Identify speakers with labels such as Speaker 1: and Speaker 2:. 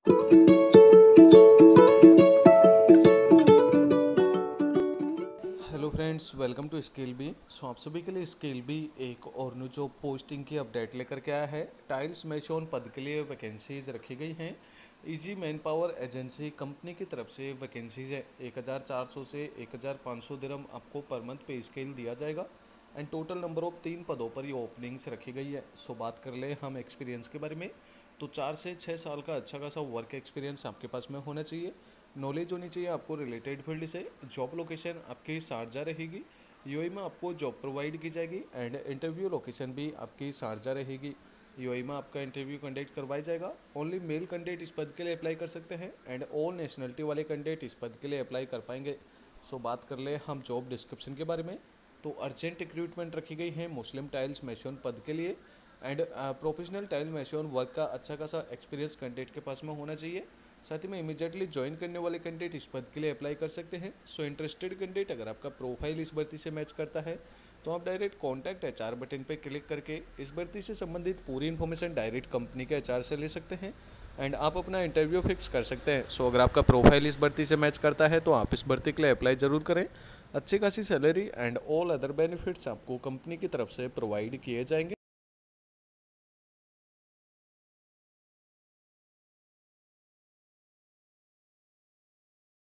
Speaker 1: Hello friends, welcome to skill B. आप सभी के लिए स्किल बी एक और न्यू जॉब पोस्टिंग की अपडेट लेकर के आया है। टाइल्स मैशोन पद के लिए वैकेंसीज रखी गई हैं। Easy man power agency company की तरफ से वैकेंसीज है। 1400 से 1500 दिरहम आपको पर मंथ पे स्केल दिया जाएगा एंड टोटल नंबर ऑफ 3 पदों पर ये ओपनिंग्स रखी गई है। सो बात कर ले हम एक्सपीरियंस के बारे में, तो 4 से 6 साल का अच्छा खासा वर्क एक्सपीरियंस आपके पास में होना चाहिए। नॉलेज होनी चाहिए आपको रिलेटेड फील्ड से। जॉब लोकेशन आपकी शारजा रहेगी। यूएई में आपको जॉब प्रोवाइड की जाएगी एंड इंटरव्यू लोकेशन भी आपकी शारजा रहेगी। यूएई में आपका इंटरव्यू कंडक्ट करवाया जाएगा। ओनली मेल कैंडिडेट इस पद के लिए अप्लाई कर सकते हैं एंड ऑल नेशनलिटी वाले कैंडिडेट इस पद के लिए अप्लाई कर पाएंगे। सो बात कर ले हम जॉब डिस्क्रिप्शन के बारे में, तो अर्जेंट रिक्रूटमेंट रखी गई है मुस्लिम टाइल्स मैशोन पद के लिए and professional tile mason work का अच्छा खासा एक्सपीरियंस कैंडिडेट के पास में होना चाहिए। साथ ही में इमीडिएटली ज्वाइन करने वाले कैंडिडेट इस पद के लिए अप्लाई कर सकते हैं। सो इंटरेस्टेड कैंडिडेट अगर आपका प्रोफाइल इस भर्ती से मैच करता है तो आप डायरेक्ट कॉन्टैक्ट एचआर बटन पर क्लिक करके इस भर्ती से संबंधित पूरी इन्फॉर्मेशन डायरेक्ट कंपनी के एचआर से ले सकते हैं एंड आप अपना इंटरव्यू फिक्स कर सकते हैं। सो अगर आपका प्रोफाइल इस भर्ती से मैच करता है तो आप इस भर्ती के लिए अप्लाई जरूर करें। अच्छी खासी salary and all other benefits आपको कंपनी की तरफ से प्रोवाइड किए जाएंगे।